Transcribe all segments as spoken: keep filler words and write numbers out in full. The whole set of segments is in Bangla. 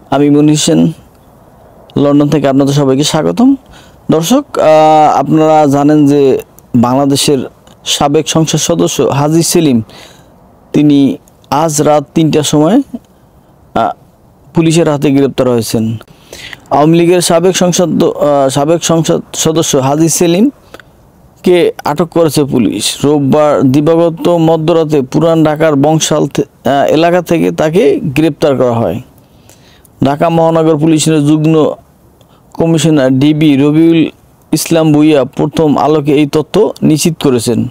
আমি মনির হোসেন লন্ডন থেকে আপনাদের সবাইকে স্বাগতম। দর্শক, আপনারা জানেন যে বাংলাদেশের সাবেক সংসদ সদস্য হাজী সেলিম তিনি আজ রাত তিনটার সময় পুলিশের হাতে গ্রেপ্তার হয়েছেন। আওয়ামী লীগের সাবেক সংসদ সাবেক সংসদ সদস্য হাজী সেলিমকে আটক করেছে পুলিশ। রোববার দিবাগত মধ্যরাতে পুরান ঢাকার বংশাল এলাকা থেকে তাকে গ্রেপ্তার করা হয়। ঢাকা মহানগর পুলিশের যুগ্ম কমিশনার ডিবি রবিউল ইসলাম ভূঁইয়া প্রথম আলোকে এই তথ্য নিশ্চিত করেছেন।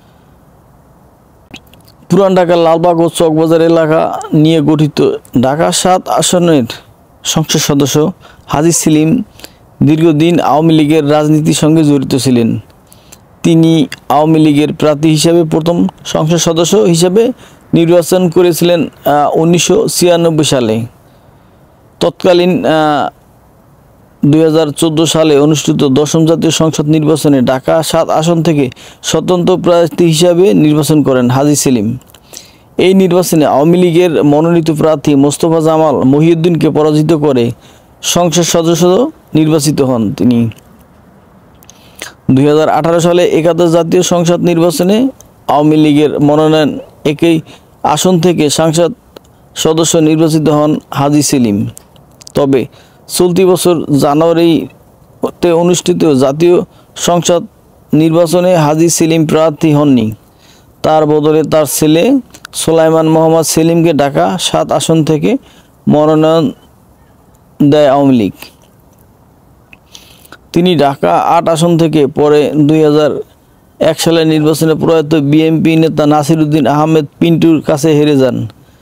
পুরান ঢাকার লালবাগ ও চকবাজার এলাকা নিয়ে গঠিত ঢাকা সাত আসনের সংসদ সদস্য হাজী সেলিম দীর্ঘদিন আওয়ামী লীগের রাজনীতির সঙ্গে জড়িত ছিলেন। তিনি আওয়ামী লীগের প্রার্থী হিসাবে প্রথম সংসদ সদস্য হিসাবে নির্বাচন করেছিলেন উনিশশো ছিয়ানব্বই সালে। তৎকালীন দুই হাজার চোদ্দো সালে অনুষ্ঠিত দশম জাতীয় সংসদ নির্বাচনে ঢাকা সাত আসন থেকে স্বতন্ত্র প্রার্থী হিসাবে নির্বাচন করেন হাজী সেলিম। এই নির্বাচনে আওয়ামী লীগের মনোনীত প্রার্থী মোস্তফা জামাল মহিউদ্দিনকে পরাজিত করে সংসদ সদস্য নির্বাচিত হন তিনি। দুই হাজার আঠারো সালে একাদশ জাতীয় সংসদ নির্বাচনে আওয়ামী লীগের মনোনয়ন একই আসন থেকে সংসদ সদস্য নির্বাচিত হন হাজী সেলিম। তবে চলতি বছর জানুয়ারিতে অনুষ্ঠিত জাতীয় সংসদ নির্বাচনে হাজী সেলিম প্রার্থী হননি। তার বদলে তার ছেলে সোলাইমান মোহাম্মদ সেলিমকে ঢাকা সাত আসন থেকে মনোনয়ন দেয় আওয়ামী লীগ। তিনি ঢাকা আট আসন থেকে পরে দুই হাজার এক সালের নির্বাচনে প্রয়াত বিএনপি নেতা নাসির উদ্দিন আহমেদ পিন্টুর কাছে হেরে যান।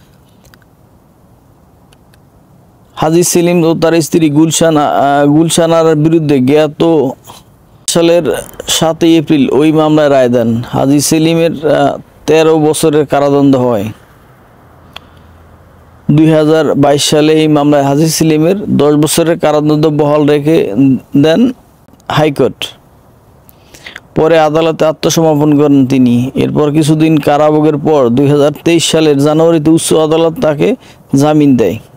হাজী সেলিম ও তার স্ত্রী গুলশানা গুলশানার বিরুদ্ধে জ্ঞাত সালের সাতই এপ্রিল ওই মামলায় রায় দেন। হাজী সেলিমের তেরো বছরের কারাদণ্ড হয়। দুই হাজার বাইশ সালে এই মামলায় হাজী সেলিমের দশ বছরের কারাদণ্ড বহাল রেখে দেন হাইকোর্ট। পরে আদালতে আত্মসমর্পণ করেন তিনি। এরপর কিছুদিন কারাভোগের পর দুই হাজার তেইশ সালের জানুয়ারিতে উচ্চ আদালত তাকে জামিন দেয়।